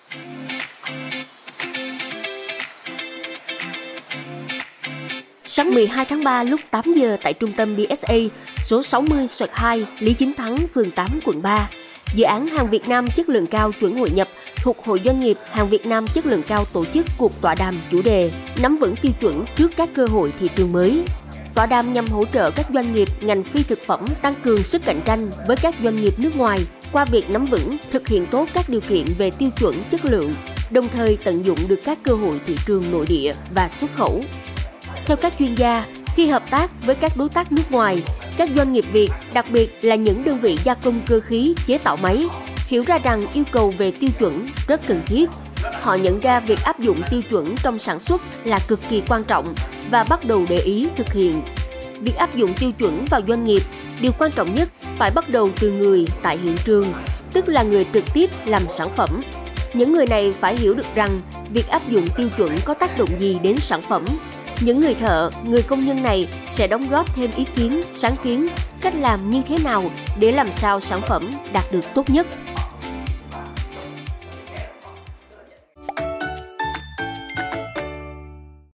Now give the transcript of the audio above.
Sáng 12 tháng 3 lúc 8 giờ tại trung tâm BSA số 60/2 Lý Chính Thắng, phường 8, quận 3, dự án hàng Việt Nam chất lượng cao chuẩn hội nhập thuộc Hội Doanh nghiệp hàng Việt Nam chất lượng cao tổ chức cuộc tọa đàm chủ đề nắm vững tiêu chuẩn trước các cơ hội thị trường mới. Tọa đàm nhằm hỗ trợ các doanh nghiệp ngành phi thực phẩm tăng cường sức cạnh tranh với các doanh nghiệp nước ngoài qua việc nắm vững, thực hiện tốt các điều kiện về tiêu chuẩn chất lượng, đồng thời tận dụng được các cơ hội thị trường nội địa và xuất khẩu. Theo các chuyên gia, khi hợp tác với các đối tác nước ngoài, các doanh nghiệp Việt, đặc biệt là những đơn vị gia công cơ khí, chế tạo máy, hiểu ra rằng yêu cầu về tiêu chuẩn rất cần thiết. Họ nhận ra việc áp dụng tiêu chuẩn trong sản xuất là cực kỳ quan trọng và bắt đầu để ý thực hiện. Việc áp dụng tiêu chuẩn vào doanh nghiệp, điều quan trọng nhất phải bắt đầu từ người tại hiện trường, tức là người trực tiếp làm sản phẩm. Những người này phải hiểu được rằng việc áp dụng tiêu chuẩn có tác động gì đến sản phẩm. Những người thợ, người công nhân này sẽ đóng góp thêm ý kiến, sáng kiến, cách làm như thế nào để làm sao sản phẩm đạt được tốt nhất.